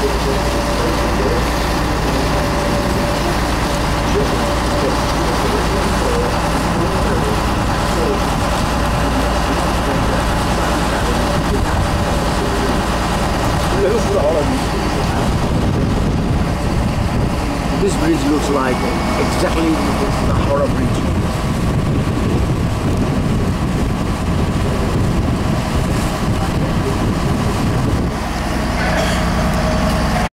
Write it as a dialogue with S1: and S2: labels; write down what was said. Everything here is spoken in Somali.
S1: This bridge looks like exactly the Howrah Bridge.